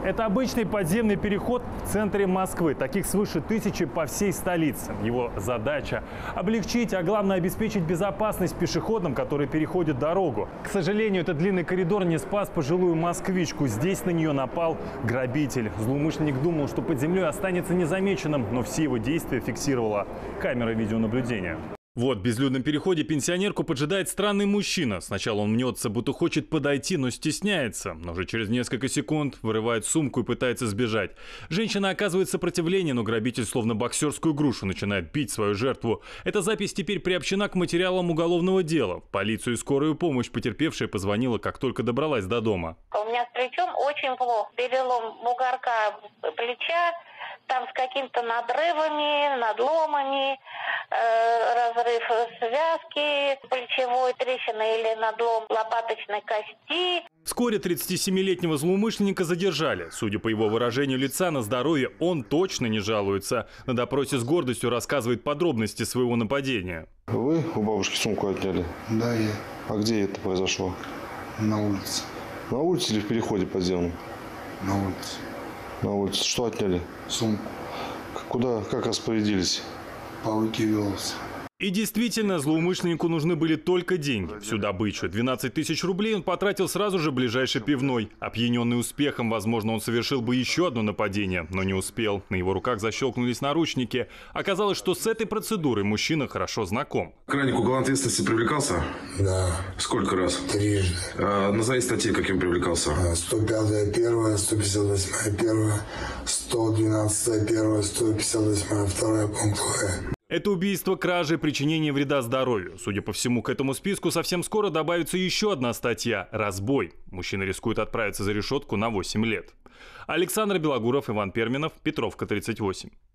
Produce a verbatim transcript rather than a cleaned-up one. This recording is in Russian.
Это обычный подземный переход в центре Москвы. Таких свыше тысячи по всей столице. Его задача – облегчить, а главное – обеспечить безопасность пешеходам, которые переходят дорогу. К сожалению, этот длинный коридор не спас пожилую москвичку. Здесь на нее напал грабитель. Злоумышленник думал, что под землей останется незамеченным, но все его действия фиксировала камера видеонаблюдения. Вот в безлюдном переходе пенсионерку поджидает странный мужчина. Сначала он мнется, будто хочет подойти, но стесняется. Но уже через несколько секунд вырывает сумку и пытается сбежать. Женщина оказывает сопротивление, но грабитель словно боксерскую грушу начинает бить свою жертву. Эта запись теперь приобщена к материалам уголовного дела. В полицию и скорую помощь потерпевшая позвонила, как только добралась до дома. У меня с плечом очень плохо. Перелом бугорка плеча, там с какими-то надрывами, надломами, э, разрыв связки плечевой, трещина или надлом лопаточной кости. Вскоре тридцатисемилетнего злоумышленника задержали. Судя по его выражению лица, на здоровье он точно не жалуется. На допросе с гордостью рассказывает подробности своего нападения. Вы у бабушки сумку отняли? Да, я. А где это произошло? На улице. На улице или в переходе подземном? На улице. На улице. Что отняли? Сумку. Куда, как распорядились? Пауки велся. И действительно, злоумышленнику нужны были только деньги. Всю добычу. двенадцать тысяч рублей он потратил сразу же в ближайшей пивной. Опьяненный успехом, возможно, он совершил бы еще одно нападение, но не успел. На его руках защелкнулись наручники. Оказалось, что с этой процедурой мужчина хорошо знаком. К раннику уголовной ответственности привлекался? Да. Сколько раз? Трижды. А, назови статьи, каким привлекался? сто пятая первая, сто пятьдесят восьмая первая, сто двенадцатая первая, сто пятьдесят восьмая вторая, пункт В. Это убийство, кражи, причинение вреда здоровью. Судя по всему, к этому списку совсем скоро добавится еще одна статья – разбой. Мужчина рискует отправиться за решетку на восемь лет. Александр Белогуров, Иван Перминов, Петровка, тридцать восемь.